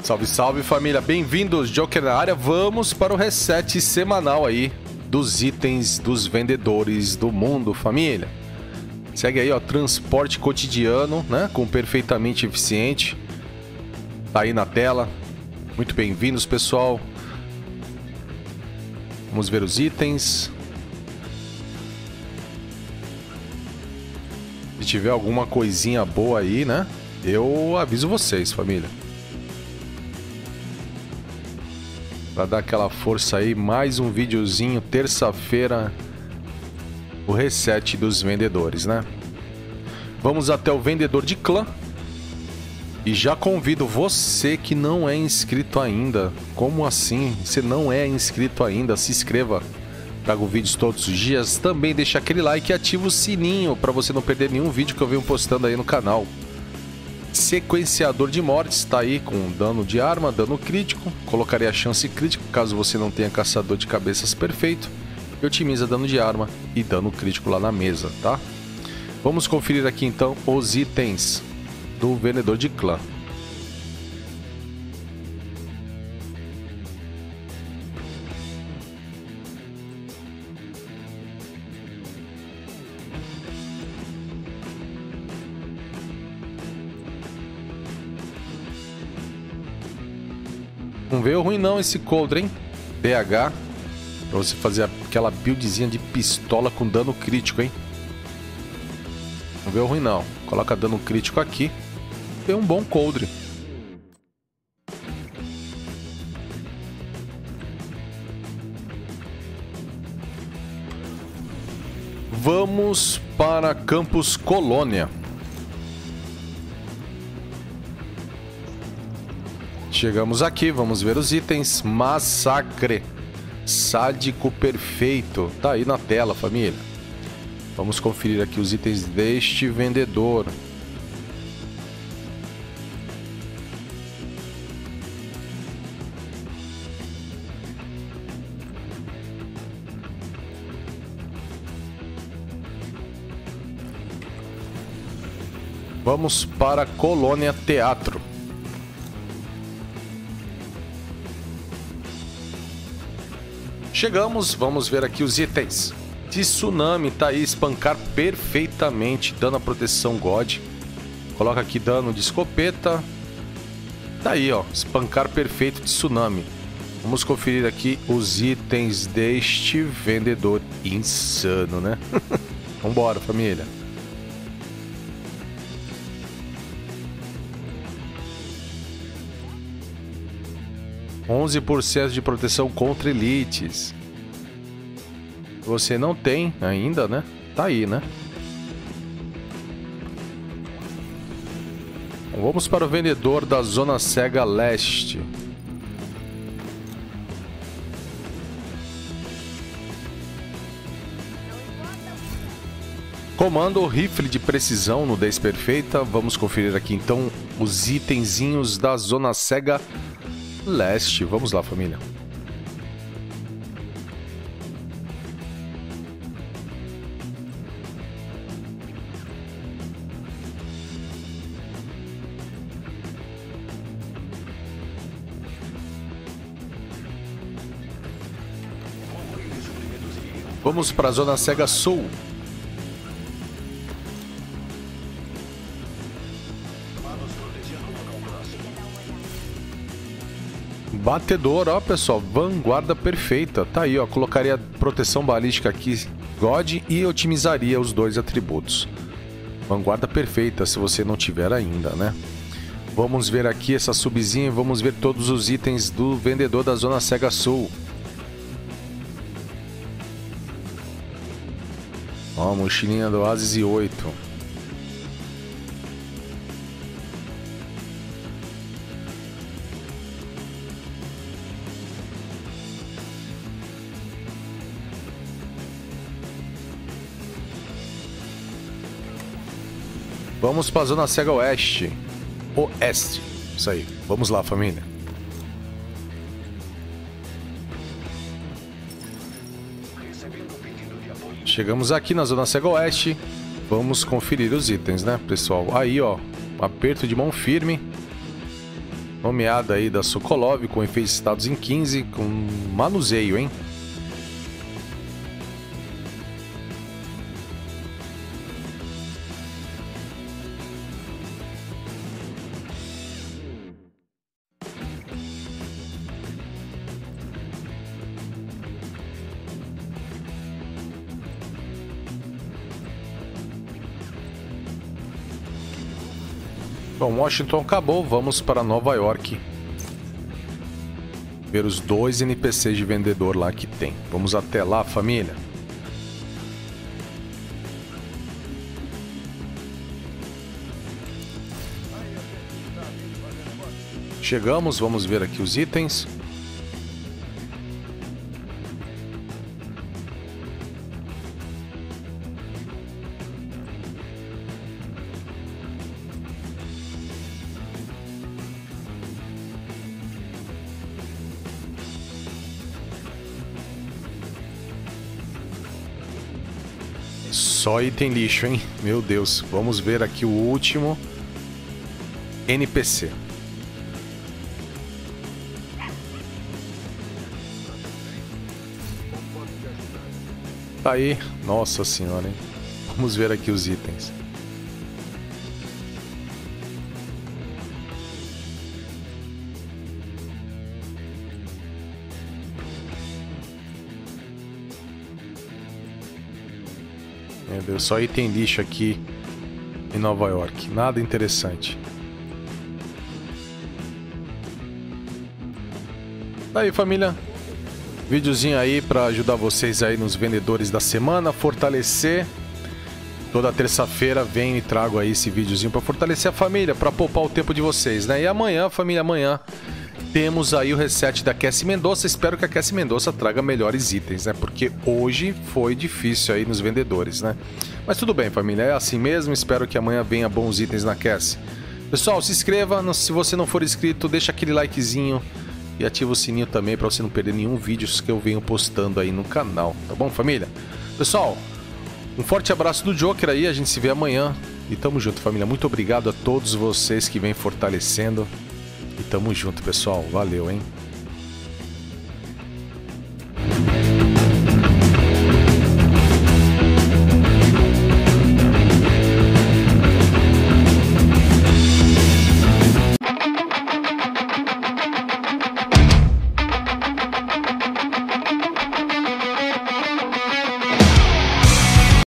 Salve, salve família, bem-vindos, Joker na área. Vamos para o reset semanal aí dos itens dos vendedores do mundo, família. Segue aí, ó, transporte cotidiano, né, com perfeitamente eficiente. Tá aí na tela. Muito bem-vindos, pessoal. Vamos ver os itens. Se tiver alguma coisinha boa aí, né, eu aviso vocês, família. Pra dar aquela força aí, mais um videozinho, terça-feira, o reset dos vendedores, né? Vamos até o vendedor de clã. E já convido você que não é inscrito ainda. Como assim? Você não é inscrito ainda? Se inscreva. Trago vídeos todos os dias. Também deixa aquele like e ativa o sininho para você não perder nenhum vídeo que eu venho postando aí no canal. Sequenciador de mortes, tá aí com dano de arma, dano crítico. Colocarei a chance crítica caso você não tenha caçador de cabeças perfeito. E otimiza dano de arma e dano crítico lá na mesa, tá? Vamos conferir aqui então os itens do vendedor de clã. Não veio ruim não esse coldre, hein? DH. Pra você fazer aquela buildzinha de pistola com dano crítico, hein? Não veio ruim não. Coloca dano crítico aqui. Tem um bom coldre. Vamos para Campus Colônia. Chegamos aqui, vamos ver os itens. Massacre. Sádico perfeito. Tá aí na tela, família. Vamos conferir aqui os itens deste vendedor. Vamos para Colônia Teatro. Chegamos, vamos ver aqui os itens. Tsunami, tá aí, espancar perfeitamente, dano a proteção God. Coloca aqui dano de escopeta. Tá aí, ó, espancar perfeito de Tsunami. Vamos conferir aqui os itens deste vendedor insano, né? Vambora, família. %11% de proteção contra elites. Você não tem ainda, né? Tá aí, né? Vamos para o vendedor da Zona Cega Leste. Comando rifle de precisão, nudez perfeita. Vamos conferir aqui então os itenzinhos da Zona Cega Leste. Vamos lá, família. Vamos para a Zona Cega Sul. Batedor, ó, pessoal, vanguarda perfeita. Tá aí, ó, colocaria proteção balística aqui, God, e otimizaria os dois atributos. Vanguarda perfeita, se você não tiver ainda, né? Vamos ver aqui essa subzinha e vamos ver todos os itens do vendedor da Zona Cega Sul. Ó, mochilinha do Oasis 8. Vamos para a Zona Cega Oeste. Oeste. Isso aí. Vamos lá, família. Chegamos aqui na Zona Cega Oeste. Vamos conferir os itens, né, pessoal? Aí, ó, aperto de mão firme. Nomeada aí da Sokolov, com efeitos estados em 15, com manuseio, hein? Bom, Washington acabou, vamos para Nova York. Ver os 2 NPCs de vendedor lá que tem. Vamos até lá, família. Chegamos, vamos ver aqui os itens. Só item lixo, hein? Meu Deus. Vamos ver aqui o último NPC. Tá aí. Nossa senhora, hein? Vamos ver aqui os itens. Meu Deus, só item lixo aqui em Nova York. Nada interessante. Tá aí, família. Videozinho aí pra ajudar vocês aí nos vendedores da semana. Fortalecer. Toda terça-feira venho e trago aí esse videozinho pra fortalecer a família, pra poupar o tempo de vocês, né? E amanhã, família, amanhã temos aí o reset da Cassie Mendonça. Espero que a Cassie Mendonça traga melhores itens, né? Porque hoje foi difícil aí nos vendedores, né? Mas tudo bem, família. É assim mesmo. Espero que amanhã venha bons itens na Cassie. Pessoal, se inscreva. Se você não for inscrito, deixa aquele likezinho. E ativa o sininho também para você não perder nenhum vídeo que eu venho postando aí no canal. Tá bom, família? Pessoal, um forte abraço do Joker aí. A gente se vê amanhã. E tamo junto, família. Muito obrigado a todos vocês que vêm fortalecendo. E tamo junto, pessoal. Valeu, hein?